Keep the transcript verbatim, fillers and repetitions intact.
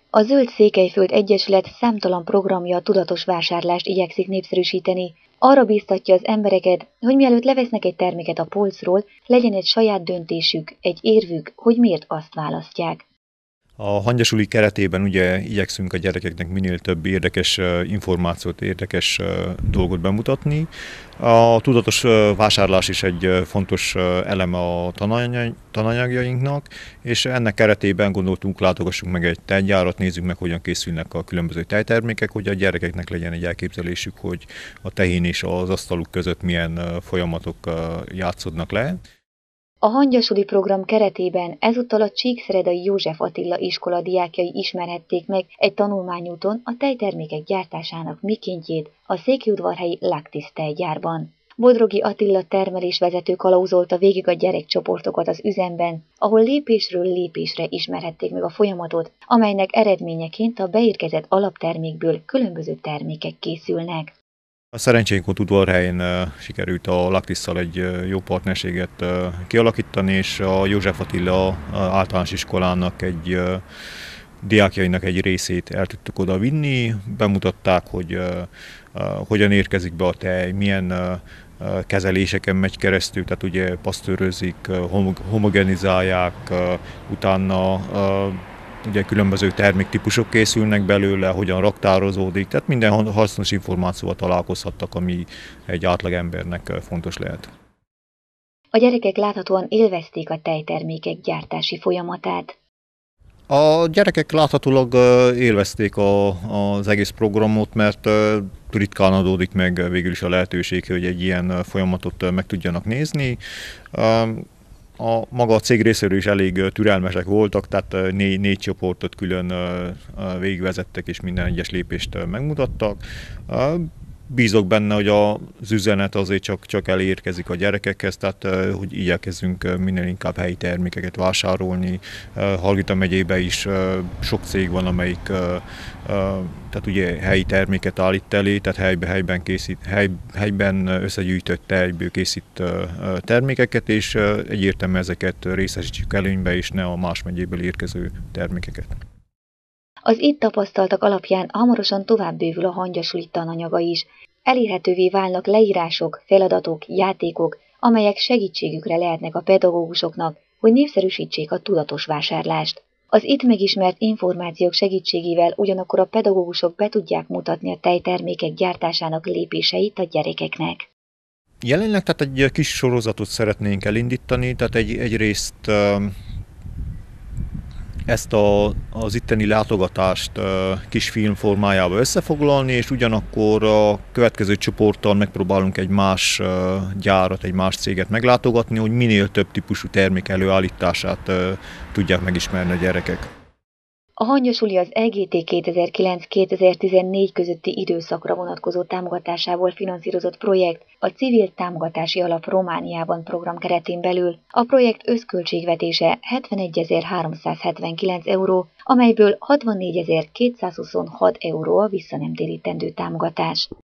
A Zöld Székelyföld Egyesület számtalan programja a tudatos vásárlást igyekszik népszerűsíteni. Arra bíztatja az embereket, hogy mielőtt levesznek egy terméket a polcról, legyen egy saját döntésük, egy érvük, hogy miért azt választják. A hangyasuli keretében ugye igyekszünk a gyerekeknek minél több érdekes információt, érdekes dolgot bemutatni. A tudatos vásárlás is egy fontos eleme a tananyagjainknak, és ennek keretében gondoltunk, látogassunk meg egy tejgyárat, nézzük meg, hogyan készülnek a különböző tejtermékek, hogy a gyerekeknek legyen egy elképzelésük, hogy a tehén és az asztaluk között milyen folyamatok játszódnak le. A hangyasuli program keretében ezúttal a Csíkszeredai József Attila iskola diákjai ismerhették meg egy tanulmányúton a tejtermékek gyártásának mikéntjét a székelyudvarhelyi Lactis tejgyárban. Bodrogi Attila termelésvezető kalauzolta végig a gyerekcsoportokat az üzemben, ahol lépésről lépésre ismerhették meg a folyamatot, amelynek eredményeként a beérkezett alaptermékből különböző termékek készülnek. A szerencsénkot Udvarhelyen sikerült a Lactisszal egy jó partnerséget kialakítani, és a József Attila általános iskolának egy diákjainak egy részét el tudtuk oda vinni, bemutatták, hogy hogyan érkezik be a tej, milyen kezeléseken megy keresztül, tehát ugye pasztőrözik, homogenizálják, utána ugye különböző terméktípusok készülnek belőle, hogyan raktározódik, tehát minden hasznos információval találkozhattak, ami egy átlagembernek fontos lehet. A gyerekek láthatóan élvezték a tejtermékek gyártási folyamatát. A gyerekek láthatólag élvezték a, az egész programot, mert ritkán adódik meg végül is a lehetőség, hogy egy ilyen folyamatot meg tudjanak nézni. A maga a cég részéről is elég türelmesek voltak, tehát négy, négy csoportot külön végigvezettek és minden egyes lépést megmutattak. Bízok benne, hogy az üzenet azért csak, csak elérkezik a gyerekekhez, tehát hogy igyekezzünk minél inkább helyi termékeket vásárolni. Hargita megyében is sok cég van, amelyik tehát ugye helyi terméket állít elé, tehát helyben, helyben, készít, hely, helyben összegyűjtött tejből készít termékeket, és egyértelműen ezeket részesítsük előnybe, és ne a más megyéből érkező termékeket. Az itt tapasztaltak alapján hamarosan tovább bővül a hangyasuli tananyaga is. Elérhetővé válnak leírások, feladatok, játékok, amelyek segítségükre lehetnek a pedagógusoknak, hogy népszerűsítsék a tudatos vásárlást. Az itt megismert információk segítségével ugyanakkor a pedagógusok be tudják mutatni a tejtermékek gyártásának lépéseit a gyerekeknek. Jelenleg tehát egy kis sorozatot szeretnénk elindítani, tehát egy, egyrészt ezt a, az itteni látogatást kis film formájába összefoglalni, és ugyanakkor a következő csoporttal megpróbálunk egy más gyárat, egy más céget meglátogatni, hogy minél több típusú termék előállítását tudják megismerni a gyerekek. A hangyasuli az E G T kétezer-kilenc kétezer-tizennégy közötti időszakra vonatkozó támogatásából finanszírozott projekt a Civil Támogatási Alap Romániában program keretén belül. A projekt összköltségvetése hetvenegyezer-háromszázhetvenkilenc euró, amelyből hatvannégyezer-kétszázhuszonhat euró a visszanemtérítendő támogatás.